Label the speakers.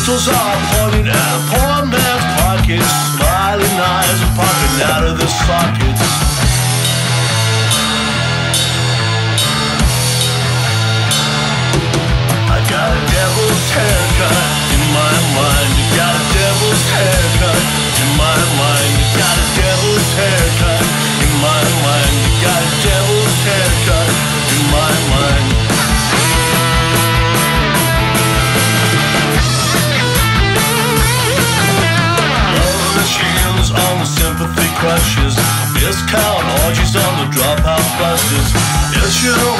Speaker 1: pistols are pointed at a poor man's pockets. Smiling eyes are popping out of the sockets. I got a devil's haircut in my mind. You got a devil's haircut in my mind. You got a devil's haircut in my mind. You got a devil's haircut in my mind. Love machines on the sympathy crushes. Discount orgies on the dropout buses. Issue